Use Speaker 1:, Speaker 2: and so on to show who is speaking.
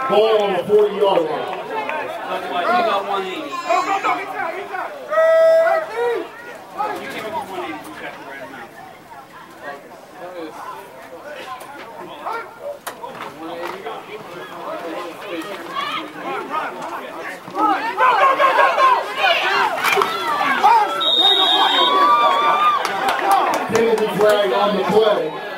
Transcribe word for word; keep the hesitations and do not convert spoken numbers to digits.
Speaker 1: Ball on the forty-yard line.
Speaker 2: He got one eighty.
Speaker 3: Go, go, go, he's out, he's out.
Speaker 2: You keep it with one eighty, you got the right amount.
Speaker 1: Penalty flag on the play.